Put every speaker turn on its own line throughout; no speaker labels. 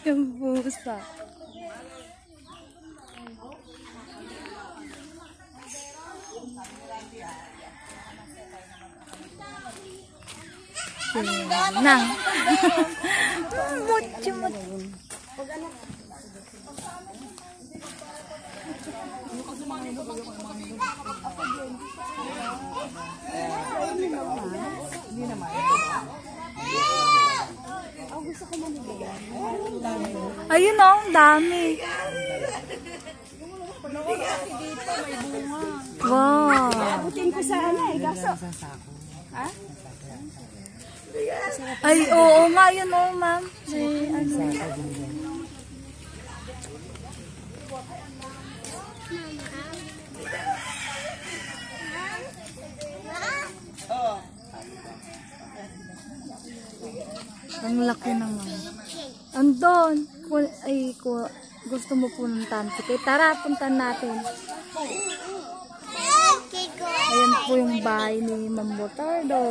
Yung pusa. Na. Mucho. Ayun o, ang dami. Wow.
Abutin ko sa ano eh, gaso. Ha?
Ay, oo nga, yun o, ma'am. Ano. Ang laki naman. Andon. Ay, gusto mo po ng tamsi. Tara, puntan natin. Ayan po yung bahay ni Ma'am Botardo.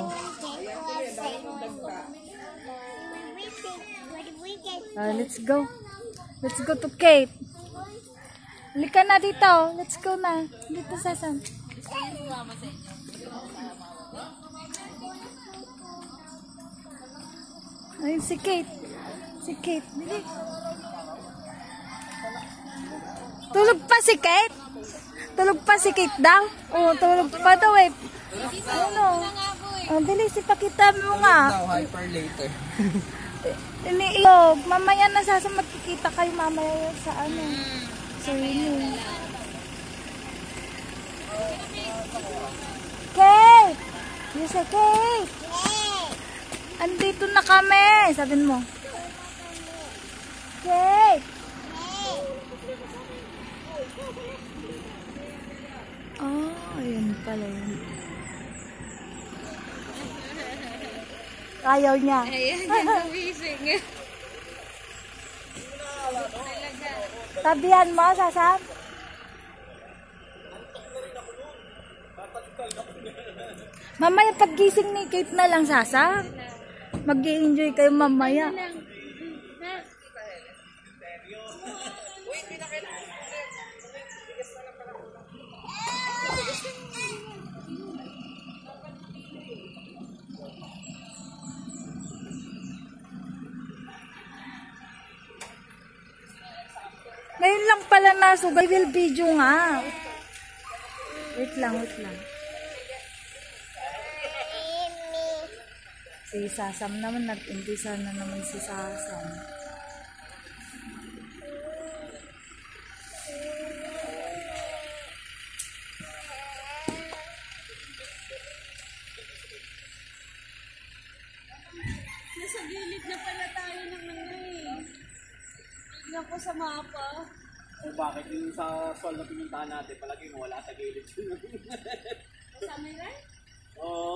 Let's go. Let's go to Kate. Halika na dito. Let's go na. Dito, Sasan. Ayun si Kate. Si Kate. Dili. Tulog pa si Kate? Tulog pa si Kate daw? Oo, tulog pa daw eh. Ano? Oh, bilis, ipakita mo nga.
Hyper later.
Iniilog. Mamaya na magkikita kayo mamaya sa ano. Sa inyo. Kate! You say Kate! Andito na kami. Sabihin mo. Kate! Oh, ayun pala yun. Ayaw niya.
Ayan, gumising.
Tabihan mo, Sasam. Mamaya paggising ni Kate na lang, Sasam. Mag-i-enjoy kayo mamaya. Ngayon lang pala nasugay. Will video nga. Wait lang. Si Sasam naman, nag-umpisa na naman si Sasam.
Nasa gilid na pala tayo ng ano eh. Tignan ko sa mapa.
O bakit yung sa sol na pinuntahan natin, palagi mo wala sa gilid.
Kasama yun?
Oo.